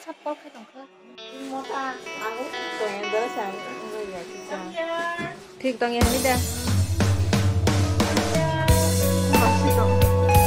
첫 뻘카 동카. 뭐가 아무 동행도 잘 모르겠어. 픽 동행입니다. 맛있어.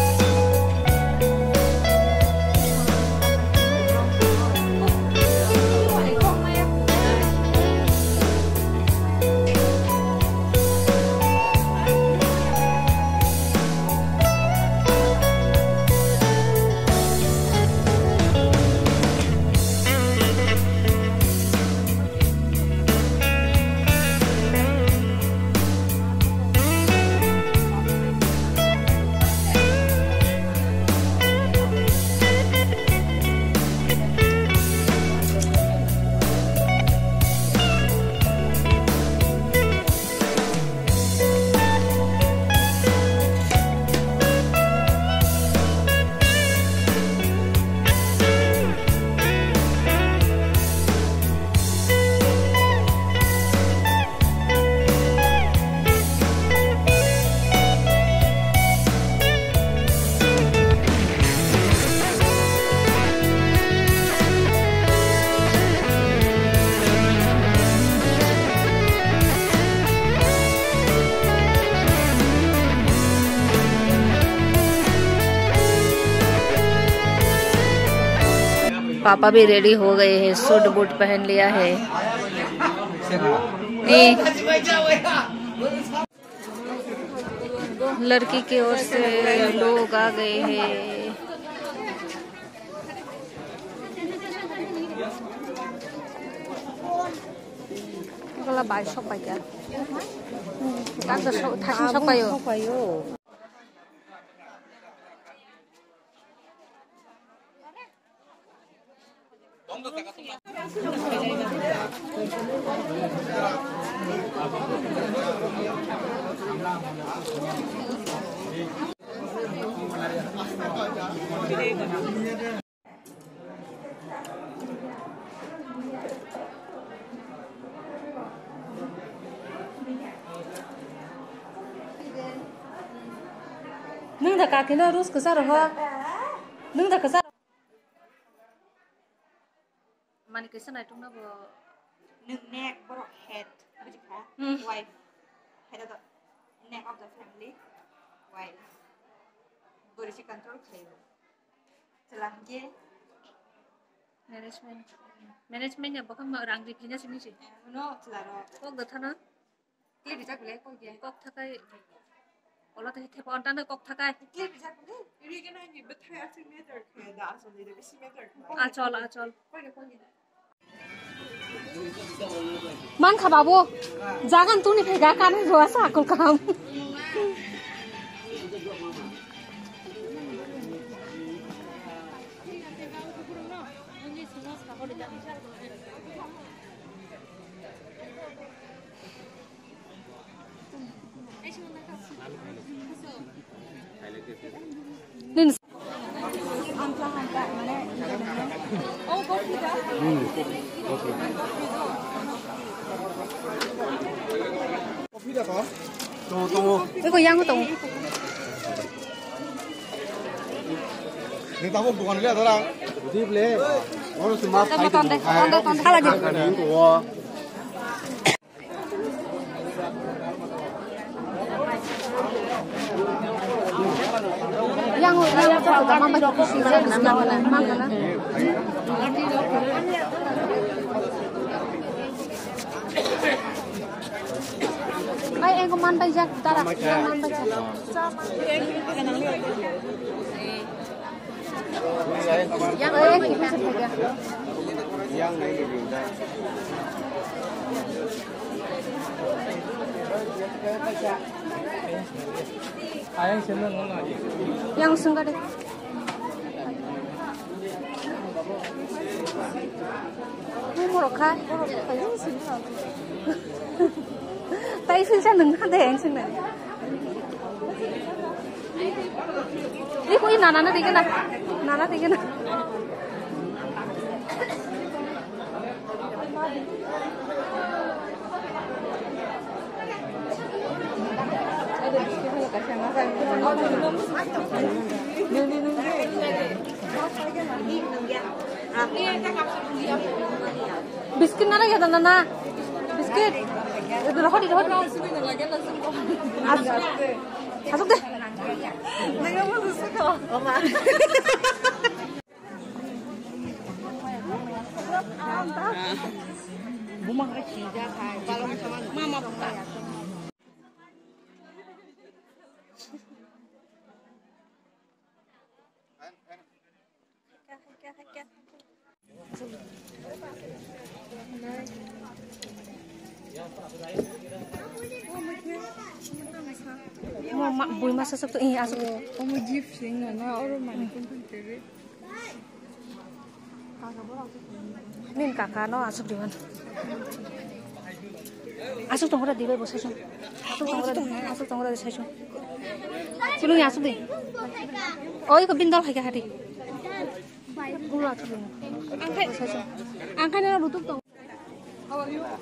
पापा भी रेडी हो गए हैं, सूट बूट पहन लिया है। लड़की की ओर से लोग आ गए हैं। 이걸로 많이 섞어야. 깐도 다시 섞어요. Nâng thật cả cái nơi rút cứ sao được không? Nâng thật cái sao? Mani cái này trong nó vừa Nâng neck, bottom head, wife, head of the neck of the family, wife. Berisi control clear. Selanjutnya management ya bakal orang di sini sini sih. No, selara. Kok gak thana? Clear bisa boleh kok dia. Kok thakai. Kalau tadi tepo antan kok thakai. Clear bisa boleh. Ini kan hanya betul asal meter kayak dah asal dia besi meter. Acol. Man kha babu jangan tu ni phega kan roa sa akul kam nin 이거 양호동. Kita mau bukan lihat orang. Di beli. Orang cuma tonton halajin. Yang sudah mama di sini mana? Ay, em kuman ba dyan? Tara, kuman ba dyan? Yang ay, kita sa pagya. Yang ay Yang sungguh deh. Ini murah kah? Tay xin ra đừng khăn đèn xin này. Đi có in nana đi cái này. Nana đi cái này. Nâng Biscuit na lagi nana. Biscuit. Itu lah di lah. Masuk deh. Mama buka. Mau mak bui masa satu ini asuk. Kamu jip sih nana orang mana pun terus. Nin kakak no asuk di mana? Asuk tunggu dah di bawah bos asuk. Asuk tunggu dah di asuk. Sulung ya asuk deh. Oh itu bindal lagi hari. Gula tu. Angkat ni nak tutup tu. How are you?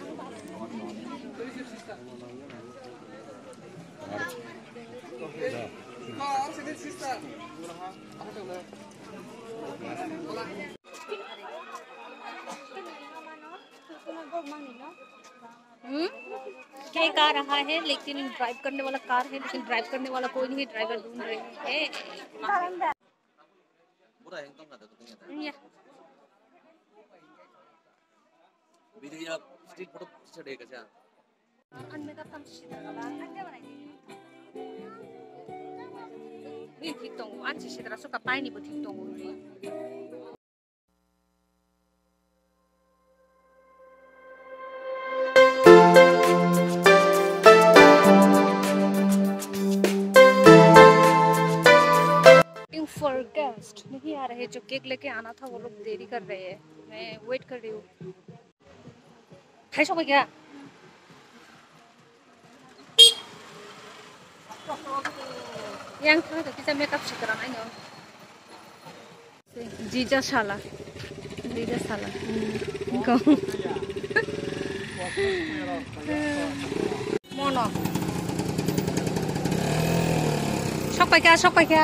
क्या कार रहा है लेकिन drive करने वाला car है लेकिन drive करने वाला कोई नहीं ड्राइवर ढूंढ रहे हैं वीडियो स्ट्रीट फोटो चढ़ेगा क्या ini hitung anci sih terasa kapai nih buat hitung for guest नहीं आ रहे जो केक लेके आना था वो लोग देरी कर रहे हैं मैं वेट कर रही हूँ खाई सब क्या yang tuh kita makeup sih karena ini Jija salah kau mono sok pakai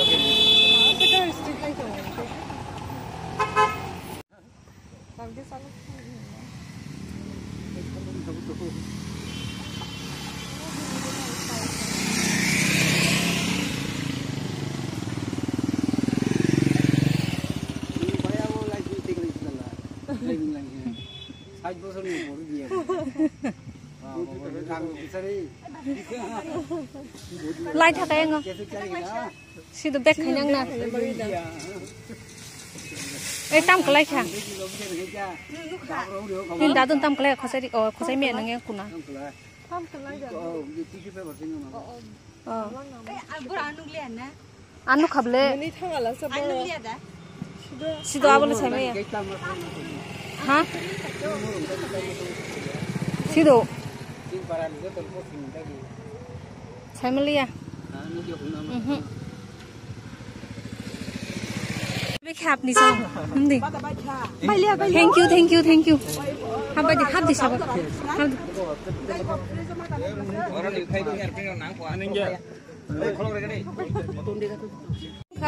light hả cái ngon xin được bếp khánh na ê tam cái light hả nhìn đã tuần tam cái light khó sai miệng nghe cùn à anu khable sido abole sai me ha sido family yaไม่แคบนี่ซ้ำนั่นดิthank youทำไปดิฮับดิชอบ orang di kai punya artinya nang kuah ninja kalau mereka ni ค่ะ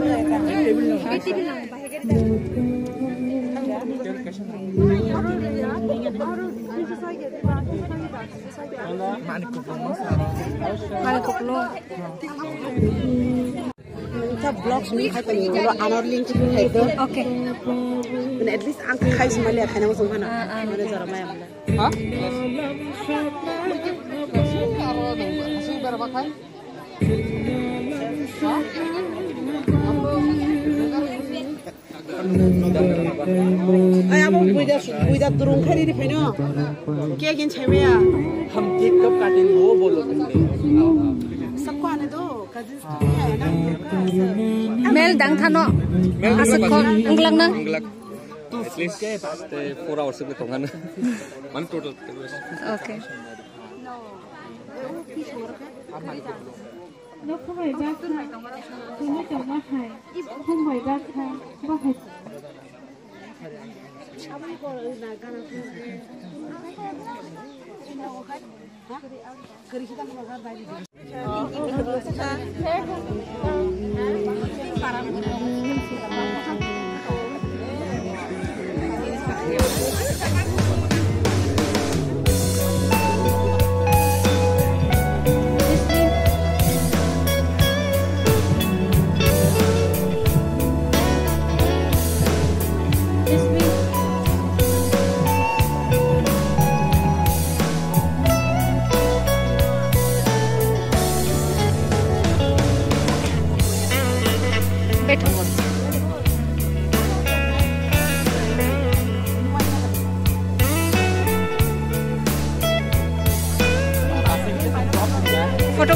ถ้าบล็อกนี้ให้เป็นเราอ่านลิงก์ที่คุณให้ด้วยโอเคเป็น at least อังใครสมัยเรียนใครนั่งส่งผ่านไม่ได้จะรำไม่มาเลยฮะไอ้อาบุบุยดัดตรงแค่นี้ดิพี่เนาะเกี่ยกินใช่ไหมอ่ะทำทิปกับการดินหัวบอลลูนสักวันนี่ดูการดินสตูดิโอนะเมลดังท่านเนาะอาศัยคนอังกฤษนะ at least 4 hours sebelum tongan man total okay nó không phải ra khai thì nó chẳng mắc hay không phải ra khai mắc hay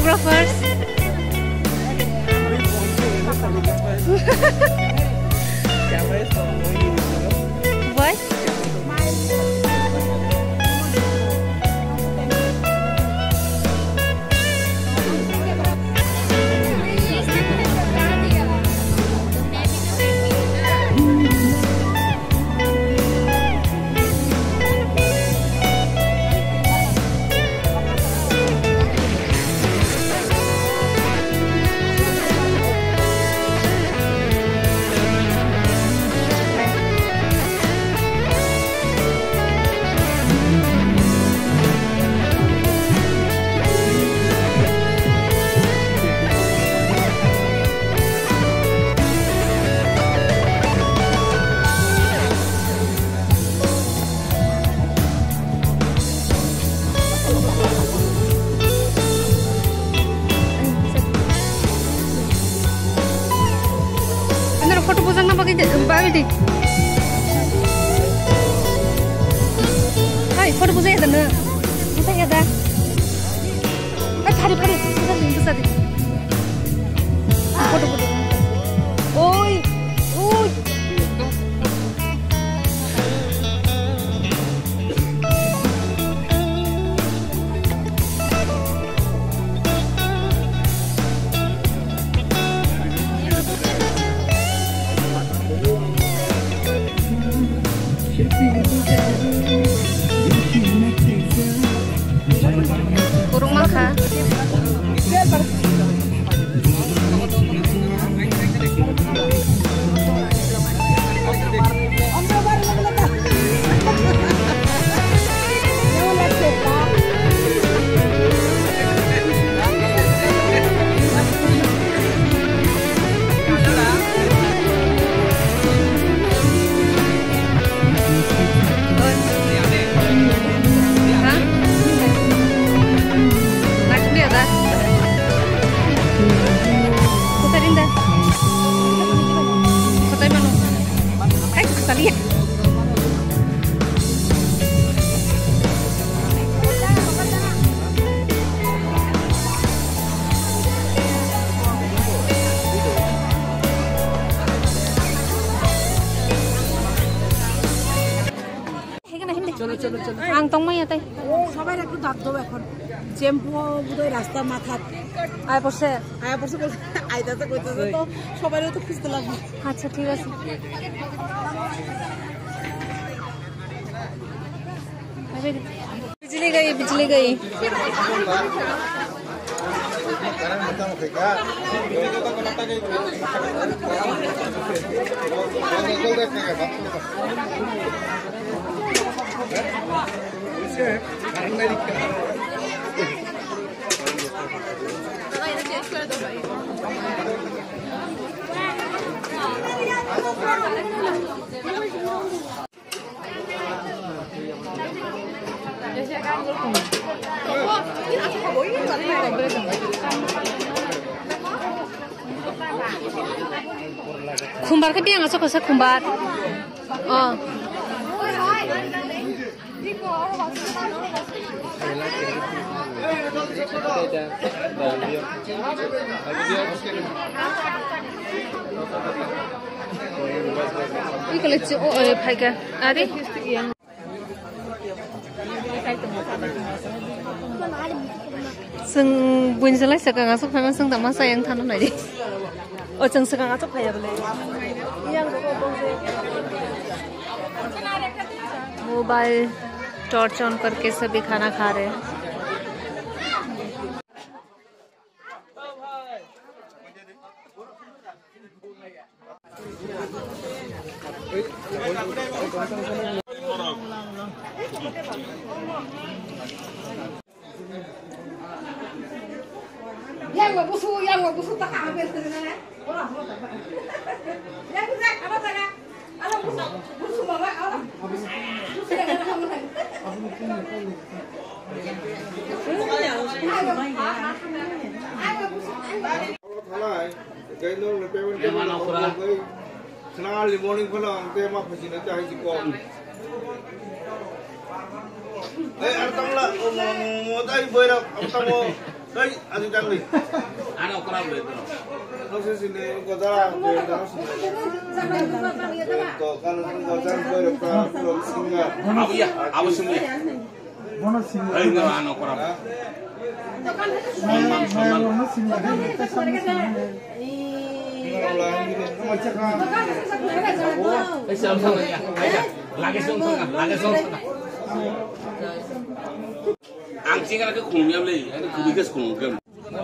photographers. What? Foto posang na pakai deh. Hai, foto posang ya dana. Posang ya dah. Cari. Besar deh. Foto. Oi. Kurung malka. চলো আং তং মাই আতে সবাই একটু দাঁত দেবো এখন shampoo বুধই রাস্তা মাথা আয় পড়ছে আইতাতে কইতেছে তো সবাইও তো খুঁজতে লাগবে আচ্ছা ঠিক আছে बिजली गई kumbar ke biang asok asok kumbar oh ini kalau cuci oh pakai ada seng bunjelai sekarang asok paman seng tak masa yang tanam lagi oh jeng sekarang asok kaya boleh mobile torch on करके सभी खाना खा रहे हैं yang busu tak habis sebenarnya. Yang bisa apa sana? Alam busu mama alam. Eh, artang lah, mau tadi boy rak, artang mau Hey, adik kami. Anak kurang betul. Nasi sini gojara, gojara sini. Kalau gojara berapa pulau singa? Abu ya, abu semua. Mana singa? Hey, nggak anak kurang. Mana singa? Angsi kan ke kumnya beli, ini kubikas kumgem.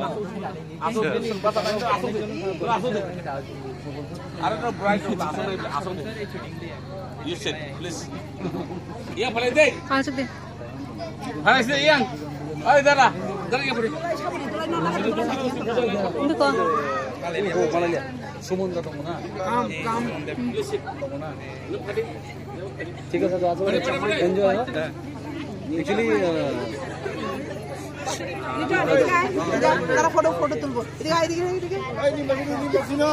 Ada bright asal deh. You sit, please. Iya, boleh deh. Masuk deh. Harus deh, Yang. Ayo, darah. Darah yang beri. Ini kok. Oh, mana lihat? Sumun ka tong na. Kam. ठीक है sir आज enjoy है actually जरा photo तुलबो इदिगे Ay, ni basino.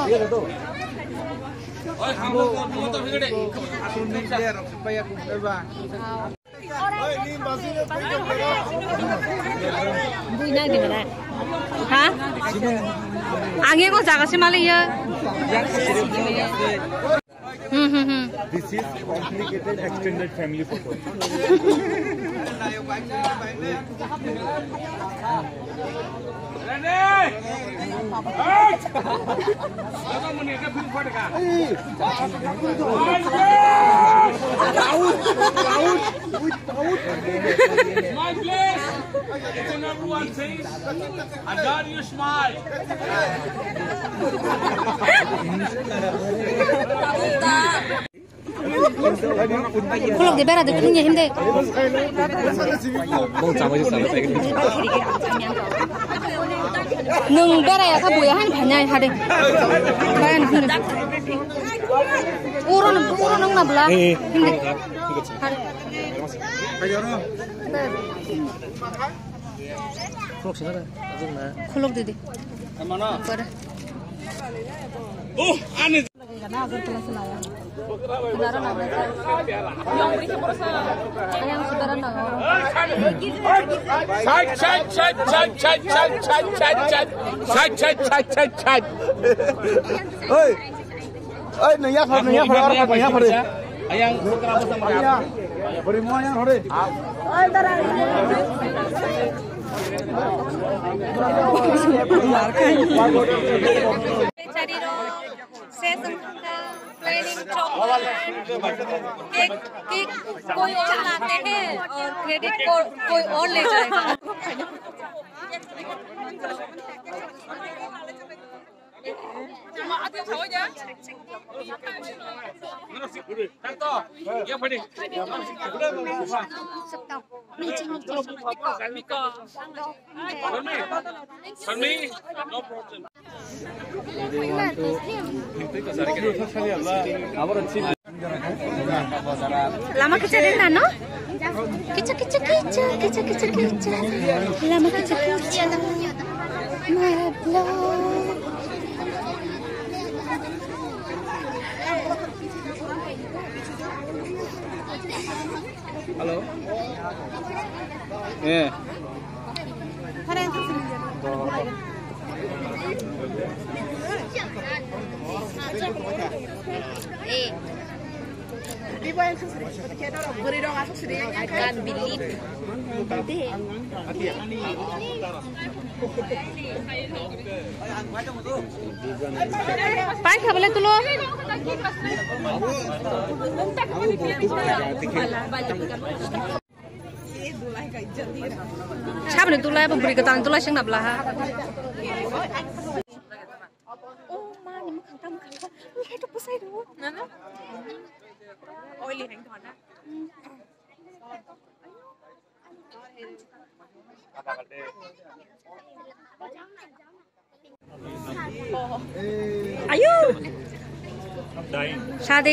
ओए हमको तो बिगड़े Asun ni player supaya kumeba. Ay, ni basino pega. Buina gimana? Hah? Angin kok jaga sih malah ya? This is complicated extended family photo. My place. It's in everyone says. I got you smile. Kulog di berat itu punya himde. Mau sama aja sama kayak gini. Nung berat ya kabu ya kan banyak ada. Kan. Urun nung nabla. Himde. Kulog di. Mana? Berat. Oh, aneh. Hey. Ay, naya phare. Ayang kenapa sama dia? Beri mo yan hore. Cake कोई और लाते हैं और credit कोई और ले जाएगा Lama kecil no? Kecil. Lama kecil. Halo. Yeah. I can't believe it. Pai khabale tulo. Siapa nih tulai pemberi ketan tulai sing nablah. Oh man, makan itu pusai dulu. Nana? Oily hang thona. Ayo. शादी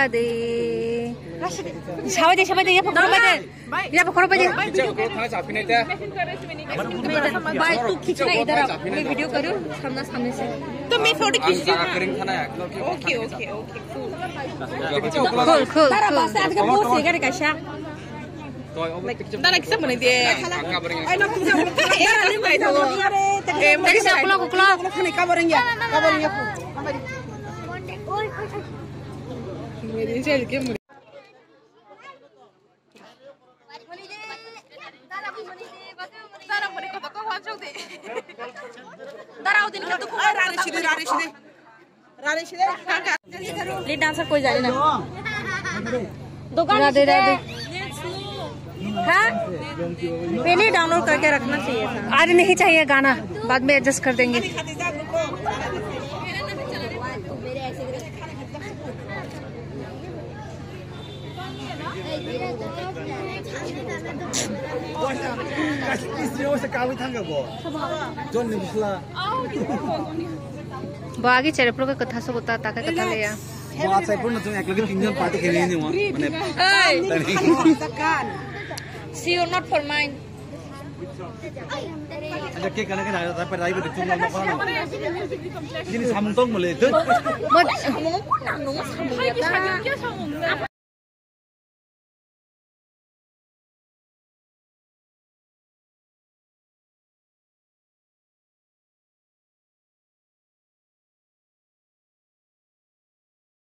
शादी या पकड़ो बजे भाई तू खींचना इधर आ मैं वीडियो करूं सामने से तो मैं फोटो खींच ओके cool तारा पास आज का बहुत सेगा रे कैसा Dala kisah mana dia? Ay nak kisah mana? Ya ni mai tahu. Kisah kalau. Kani kabarnya ku. Ini saya ke mana? Darah mana kau tak kau hancur deh. Darah udah ni kau tu kau rari sini. Lead dancer कोई जाए ना दुकान राधे हाँ पहले download करके रखना चाहिए था आज नहीं चाहिए गाना बाद में एडजस्ट कर देंगे बागी चेरेप्रो का कथा सब होता ताका कथा ले या बात से पूर्ण तुम एक लगे 3 जन पार्टी खेलने नहीं हुआ See you not for mine अच्छा के करने के जाता था पर राई पे तुम लोग मौका ना जिन सामतों बोले तो मत